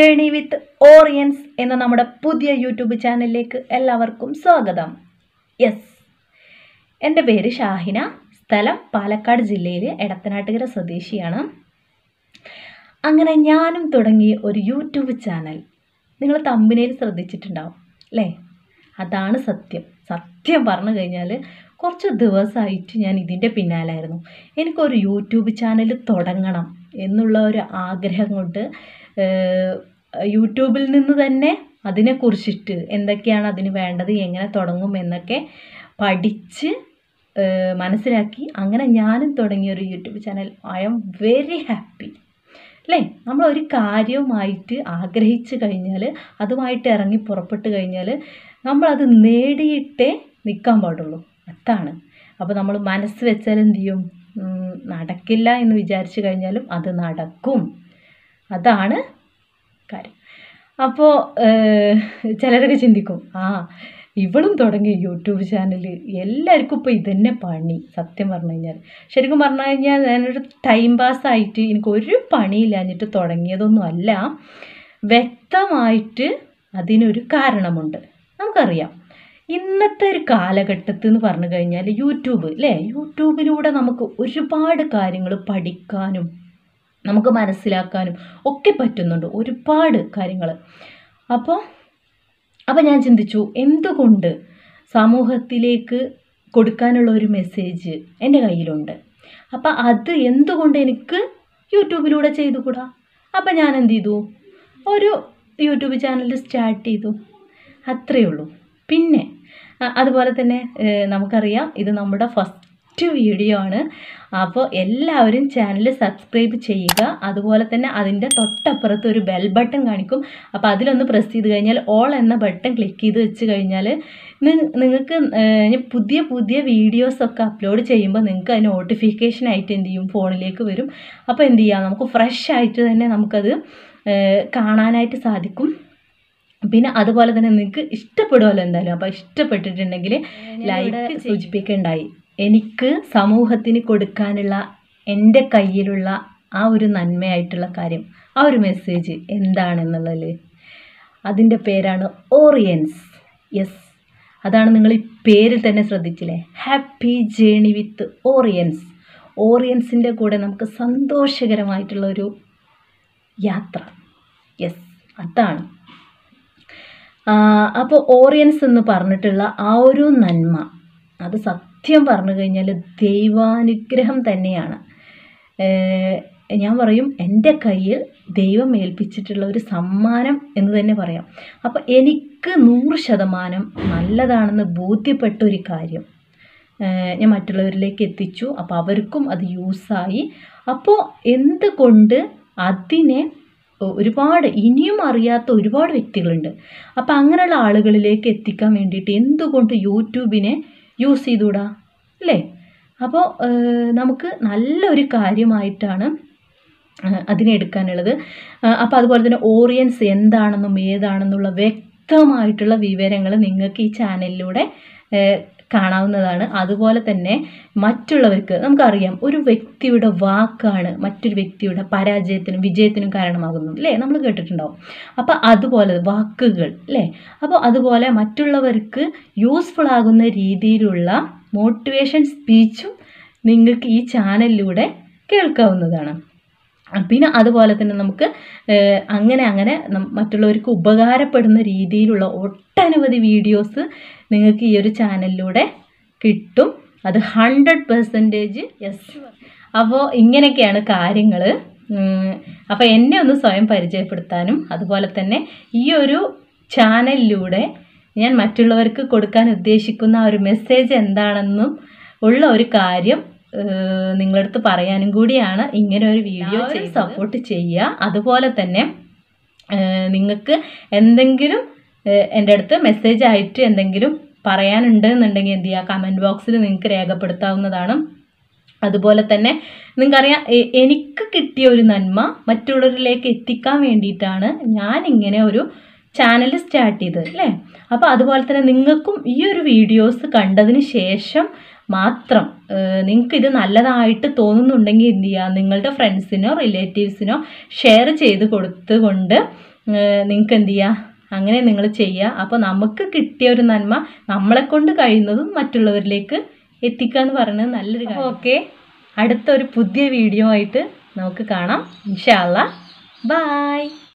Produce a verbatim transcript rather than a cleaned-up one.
Journey വിത്ത് ഓറിയൻസ് എന്ന നമ്മുടെ പുതിയ യൂട്യൂബ് ചാനലിലേക്ക് എല്ലാവർക്കും സ്വാഗതം. യെസ്, എൻ്റെ പേര് ഷാഹിന, സ്ഥലം പാലക്കാട് ജില്ലയിലെ എടത്തനാട്ടുകര സ്വദേശിയാണ്. അങ്ങനെ ഞാനും തുടങ്ങിയ ഒരു യൂട്യൂബ് ചാനൽ നിങ്ങൾ തമ്പനയിൽ ശ്രദ്ധിച്ചിട്ടുണ്ടാവും അല്ലേ? അതാണ് സത്യം. സത്യം പറഞ്ഞു കഴിഞ്ഞാൽ കുറച്ച് ദിവസമായിട്ട് ഞാൻ ഇതിൻ്റെ പിന്നാലായിരുന്നു. എനിക്കൊരു യൂട്യൂബ് ചാനൽ തുടങ്ങണം എന്നുള്ള ഒരു ആഗ്രഹം കൊണ്ട് യൂട്യൂബിൽ നിന്ന് തന്നെ അതിനെക്കുറിച്ചിട്ട് എന്തൊക്കെയാണ് അതിന് വേണ്ടത്, എങ്ങനെ തുടങ്ങും എന്നൊക്കെ പഠിച്ച് മനസ്സിലാക്കി അങ്ങനെ ഞാനും തുടങ്ങിയൊരു YouTube channel. I am very happy അല്ലേ? നമ്മളൊരു കാര്യവുമായിട്ട് ആഗ്രഹിച്ച് കഴിഞ്ഞാൽ, അതുമായിട്ട് ഇറങ്ങി പുറപ്പെട്ട് കഴിഞ്ഞാൽ നമ്മളത് നേടിയിട്ടേ നിൽക്കാൻ പാടുള്ളൂ. അതാണ്. അപ്പോൾ നമ്മൾ മനസ്സ് വെച്ചാൽ എന്ത് ചെയ്യും? നടക്കില്ല എന്ന് വിചാരിച്ചു കഴിഞ്ഞാലും അത് നടക്കും. അതാണ് കാര്യം. അപ്പോൾ ചിലരൊക്കെ ചിന്തിക്കും, ആ ഇവളും തുടങ്ങി യൂട്യൂബ് ചാനൽ, എല്ലാവർക്കും ഇപ്പോൾ ഇതന്നെ പണി. സത്യം പറഞ്ഞു കഴിഞ്ഞാൽ, ശരിക്കും പറഞ്ഞു കഴിഞ്ഞാൽ ഞാനൊരു ടൈം പാസ്സായിട്ട് എനിക്കൊരു പണിയില്ലാഞ്ഞിട്ട് തുടങ്ങിയതൊന്നും അല്ല. വ്യക്തമായിട്ട് അതിനൊരു കാരണമുണ്ട്. നമുക്കറിയാം, ഇന്നത്തെ ഒരു കാലഘട്ടത്തിൽ എന്ന് പറഞ്ഞു കഴിഞ്ഞാൽ യൂട്യൂബ് അല്ലേ, യൂട്യൂബിലൂടെ നമുക്ക് ഒരുപാട് കാര്യങ്ങൾ പഠിക്കാനും നമുക്ക് മനസ്സിലാക്കാനും ഒക്കെ പറ്റുന്നുണ്ട്, ഒരുപാട് കാര്യങ്ങൾ. അപ്പോൾ അപ്പോൾ ഞാൻ ചിന്തിച്ചു, എന്തുകൊണ്ട് സമൂഹത്തിലേക്ക് കൊടുക്കാനുള്ള ഒരു മെസ്സേജ് എൻ്റെ കയ്യിലുണ്ട്, അപ്പോൾ അത് എന്തുകൊണ്ട് എനിക്ക് യൂട്യൂബിലൂടെ ചെയ്തുകൂടാ? അപ്പോൾ ഞാൻ എന്ത് ചെയ്തു, ഒരു യൂട്യൂബ് ചാനൽ സ്റ്റാർട്ട് ചെയ്തു. അത്രയേ ഉള്ളൂ. പിന്നെ അതുപോലെ തന്നെ നമുക്കറിയാം, ഇത് നമ്മുടെ ഫസ്റ്റ് വീഡിയോ ആണ്. അപ്പോൾ എല്ലാവരും ചാനൽ സബ്സ്ക്രൈബ് ചെയ്യുക. അതുപോലെ തന്നെ അതിൻ്റെ തൊട്ടപ്പുറത്ത് ഒരു ബെൽ ബട്ടൺ കാണിക്കും. അപ്പോൾ അതിലൊന്ന് പ്രസ് ചെയ്ത് കഴിഞ്ഞാൽ ഓൾ എന്ന ബട്ടൺ ക്ലിക്ക് ചെയ്ത് വെച്ച് കഴിഞ്ഞാൽ നിങ്ങൾക്ക് പുതിയ പുതിയ വീഡിയോസൊക്കെ അപ്ലോഡ് ചെയ്യുമ്പോൾ നിങ്ങൾക്ക് അതിന് നോട്ടിഫിക്കേഷൻ ആയിട്ട് എന്ത് ചെയ്യും, ഫോണിലേക്ക് വരും. അപ്പോൾ എന്ത് ചെയ്യാം, നമുക്ക് ഫ്രഷ് ആയിട്ട് തന്നെ നമുക്കത് കാണാനായിട്ട് സാധിക്കും. പിന്നെ അതുപോലെ തന്നെ നിങ്ങൾക്ക് ഇഷ്ടപ്പെടുമല്ലോ എന്തായാലും. അപ്പോൾ ഇഷ്ടപ്പെട്ടിട്ടുണ്ടെങ്കിൽ ലൈക്ക് സൂചിപ്പിക്കുകയുണ്ടായി. എനിക്ക് സമൂഹത്തിന് കൊടുക്കാനുള്ള എൻ്റെ കയ്യിലുള്ള ആ ഒരു നന്മയായിട്ടുള്ള കാര്യം, ആ ഒരു മെസ്സേജ് എന്താണെന്നുള്ളത്, അതിൻ്റെ പേരാണ് ഓറിയൻസ്. യെസ്, അതാണ് നിങ്ങൾ ഈ പേരിൽ തന്നെ ശ്രദ്ധിച്ചില്ലേ, ഹാപ്പി ജേണി വിത്ത് ഓറിയൻസ്. ഓറിയൻസിൻ്റെ കൂടെ നമുക്ക് സന്തോഷകരമായിട്ടുള്ളൊരു യാത്ര. യെസ്, അതാണ്. അപ്പോൾ ഓറിയൻസ് എന്ന് പറഞ്ഞിട്ടുള്ള ആ ഒരു നന്മ, അത് സത്യം പറഞ്ഞു കഴിഞ്ഞാൽ ദൈവാനുഗ്രഹം തന്നെയാണ്. ഞാൻ പറയും, എൻ്റെ കയ്യിൽ ദൈവം ഏൽപ്പിച്ചിട്ടുള്ള ഒരു സമ്മാനം എന്ന് തന്നെ പറയാം. അപ്പോൾ എനിക്ക് നൂറ് ശതമാനം നല്ലതാണെന്ന് ബോധ്യപ്പെട്ട ഒരു കാര്യം ഞാൻ മറ്റുള്ളവരിലേക്ക് എത്തിച്ചു. അപ്പോൾ അവർക്കും അത് യൂസായി. അപ്പോൾ എന്തുകൊണ്ട് അതിനെ ഒരുപാട് ഇനിയും അറിയാത്ത ഒരുപാട് വ്യക്തികളുണ്ട്. അപ്പോൾ അങ്ങനെയുള്ള ആളുകളിലേക്ക് എത്തിക്കാൻ വേണ്ടിയിട്ട് എന്തുകൊണ്ട് യൂട്യൂബിനെ യൂസ് ചെയ്തുകൂടാ അല്ലേ? അപ്പോൾ നമുക്ക് നല്ലൊരു കാര്യമായിട്ടാണ് അതിനെ എടുക്കാനുള്ളത്. അപ്പോൾ അതുപോലെ തന്നെ ഓറിയൻസ് എന്താണെന്നും ഏതാണെന്നുള്ള വ്യക്തമായിട്ടുള്ള വിവരങ്ങൾ നിങ്ങൾക്ക് ഈ ചാനലിലൂടെ കാണാവുന്നതാണ്. അതുപോലെ തന്നെ മറ്റുള്ളവർക്ക്, നമുക്കറിയാം, ഒരു വ്യക്തിയുടെ വാക്കാണ് മറ്റൊരു വ്യക്തിയുടെ പരാജയത്തിനും വിജയത്തിനും കാരണമാകുന്നത് അല്ലേ? നമ്മൾ കേട്ടിട്ടുണ്ടാവും. അപ്പോൾ അതുപോലെ വാക്കുകൾ അല്ലേ, അപ്പോൾ അതുപോലെ മറ്റുള്ളവർക്ക് യൂസ്ഫുൾ ആകുന്ന രീതിയിലുള്ള മോട്ടിവേഷൻ സ്പീച്ചും നിങ്ങൾക്ക് ഈ ചാനലിലൂടെ കേൾക്കാവുന്നതാണ്. പിന്നെ അതുപോലെ തന്നെ നമുക്ക് അങ്ങനെ അങ്ങനെ മറ്റുള്ളവർക്ക് ഉപകാരപ്പെടുന്ന രീതിയിലുള്ള ഒട്ടനവധി വീഡിയോസ് നിങ്ങൾക്ക് ഈ ഒരു ചാനലിലൂടെ കിട്ടും. അത് ഹൺഡ്രഡ് പെർസെൻറ്റേജ് യെസ്. അപ്പോൾ ഇങ്ങനെയൊക്കെയാണ് കാര്യങ്ങൾ. അപ്പോൾ എന്നെ ഒന്ന് സ്വയം പരിചയപ്പെടുത്താനും അതുപോലെ തന്നെ ഈ ഒരു ചാനലിലൂടെ ഞാൻ മറ്റുള്ളവർക്ക് കൊടുക്കാൻ ഉദ്ദേശിക്കുന്ന ആ ഒരു മെസ്സേജ് എന്താണെന്നും ഉള്ള ഒരു കാര്യം നിങ്ങളടുത്ത് പറയാനും കൂടിയാണ് ഇങ്ങനെ ഒരു വീഡിയോ ചെയ്ത് സപ്പോർട്ട് ചെയ്യുക. അതുപോലെ തന്നെ നിങ്ങൾക്ക് എന്തെങ്കിലും എൻ്റെ അടുത്ത് മെസ്സേജ് ആയിട്ട് എന്തെങ്കിലും പറയാനുണ്ട് എന്നുണ്ടെങ്കിൽ എന്ത് ചെയ്യുക, കമൻറ്റ് ബോക്സിൽ നിങ്ങൾക്ക് രേഖപ്പെടുത്താവുന്നതാണ്. അതുപോലെ തന്നെ നിങ്ങൾക്കറിയാം, എനിക്ക് കിട്ടിയ ഒരു നന്മ മറ്റുള്ളവരിലേക്ക് എത്തിക്കാൻ വേണ്ടിയിട്ടാണ് ഞാൻ ഇങ്ങനെ ഒരു ചാനൽ സ്റ്റാർട്ട് ചെയ്തത് അല്ലേ? അപ്പോൾ അതുപോലെ തന്നെ നിങ്ങൾക്കും ഈ ഒരു വീഡിയോസ് കണ്ടതിന് ശേഷം മാത്രം നിങ്ങൾക്ക് ഇത് നല്ലതായിട്ട് തോന്നുന്നുണ്ടെങ്കിൽ എന്ത് ചെയ്യുക, നിങ്ങളുടെ ഫ്രണ്ട്സിനോ റിലേറ്റീവ്സിനോ ഷെയർ ചെയ്ത് കൊടുത്തുകൊണ്ട് നിങ്ങൾക്ക് എന്ത് ചെയ്യുക, അങ്ങനെ നിങ്ങൾ ചെയ്യുക. അപ്പോൾ നമുക്ക് കിട്ടിയ ഒരു നന്മ നമ്മളെക്കൊണ്ട് കഴിയുന്നതും മറ്റുള്ളവരിലേക്ക് എത്തിക്കുക എന്ന് പറയുന്നത് നല്ലൊരു കാര്യം. ഓക്കെ, അടുത്തൊരു പുതിയ വീഡിയോ ആയിട്ട് നമുക്ക് കാണാം. ഇൻഷാ അല്ലാ. ബൈ.